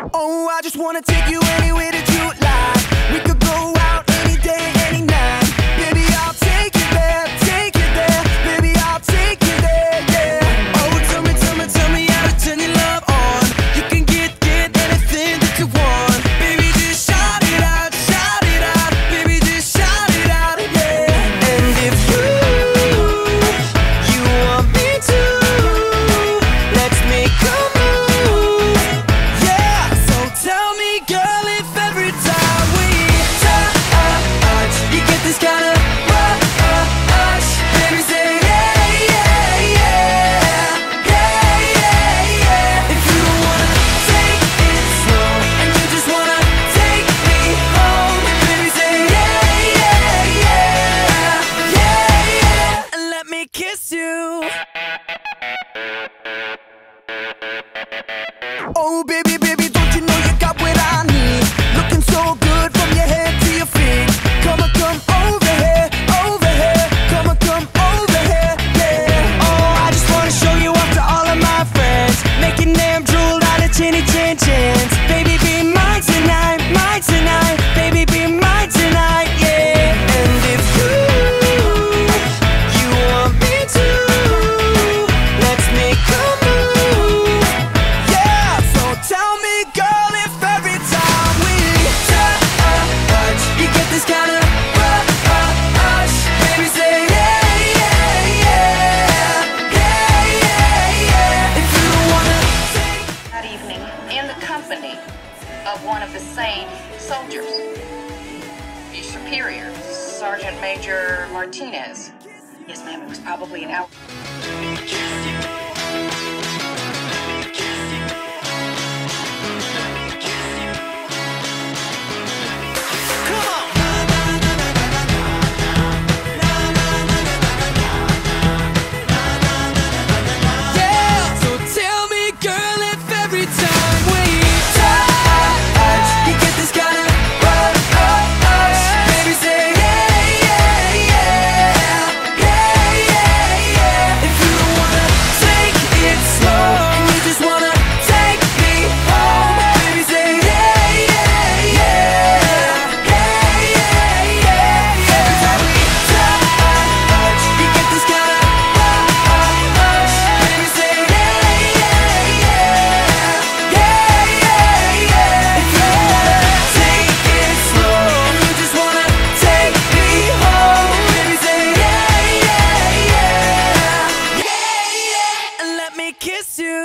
Oh, I just wanna take you anywhere that you like. We could go out any day, any night. Baby, I'll take you there, take you there. Baby, I'll take you there, yeah. Oh, tell me how to turn your love on. You can get anything that you want. Baby, just shout it out, baby, just shout it out, yeah. And if you want me to, let's make a move, yeah. So tell me, girl, if every time we touch, you get this kind of rush, baby, say yeah, yeah, yeah, yeah, yeah, yeah. If you wanna take it slow and you just wanna take me home, baby, say yeah, yeah, yeah, yeah, yeah, and let me kiss you. Oh, baby, don't you know you got what I need? Looking so good from your head to your feet. Come on, come over here, come on, come over here, yeah. Oh, I just wanna show you off to all of my friends, making them drool out of chinny chin chins. Baby, be mine tonight, baby, be mine tonight, yeah. And if you want me to, let's make a move, yeah. So tell me, girl, if every time we touch, you get this kind of rush, baby, say yeah, yeah, yeah, yeah, yeah, yeah. If you wanna take That evening, in the company of one of the same soldiers, your superior, Sergeant Major Martinez. Yes, ma'am, it was probably an hour. Yeah, so tell me, girl, if every time we touch, you get this kind of rush, baby, say yeah, yeah, yeah, yeah, yeah, yeah. If you wanna take it slow and you just wanna take me home, baby, say yeah, yeah, yeah, yeah, yeah, yeah. Every time we touch, you get this kind of rush, baby, say yeah, yeah, yeah, yeah, yeah, yeah. If you wanna take it slow and you just wanna take me home, baby, say yeah, yeah, yeah, yeah, yeah, and let me kiss you.